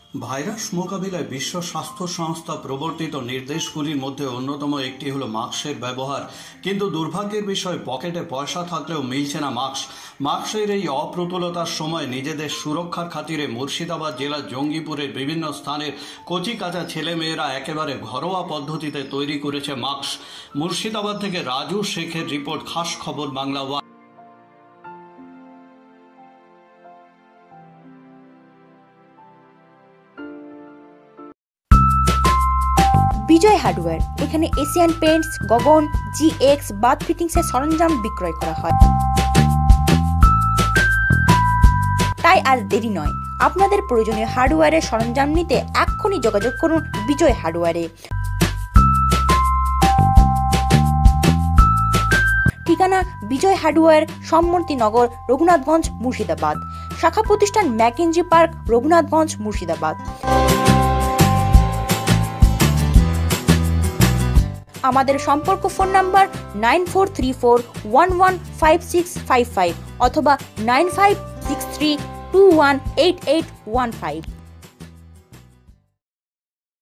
Virus মোকাবিলায় বিশ্ব স্বাস্থ্য সংস্থা প্রবর্তিত নির্দেশগুলির মধ্যে অন্যতম একটি হলো মাস্কের ব্যবহার। কিন্তু দুর্ভাগ্যের বিষয়, পকেটে পয়সা থাকলেও মিলছে না মাস্ক। মাস্কের এই অপ্রতুলতার সময় নিজেদের সুরক্ষার খাতিরে মুর্শিদাবাদ জেলার জঙ্গিপুরের বিভিন্ন স্থানের কচি কাঁচা ছেলেমেয়েরা একেবারে ঘরোয়া পদ্ধতিতে তৈরি করেছে মাস্ক। মুর্শিদাবাদ থেকে রাজু শেখের রিপোর্ট, খাস খবর বাংলা। বিজয় হার্ডওয়্যার, এখানে Asian Paints, Gagan, GX bath ফিটিংসের সরঞ্জাম বিক্রয় করা হয়। তাই আর দেরি নয়, আপনাদের প্রয়োজনীয় হার্ডওয়্যারের সরঞ্জাম নিতে এক্ষুনি যোগাযোগ করুন বিজয় হার্ডওয়্যারে। ঠিকানা বিজয় হার্ডওয়্যার, সম্মতিনগর, রঘুনাথগঞ্জ, মুর্শিদাবাদ। শাখা প্রতিষ্ঠান ম্যাকেঞ্জি পার্ক, রঘুনাথগঞ্জ, মুর্শিদাবাদ। আমাদের সম্পর্ক ফোন নাম্বার 9434115655 অথবা 9563218815।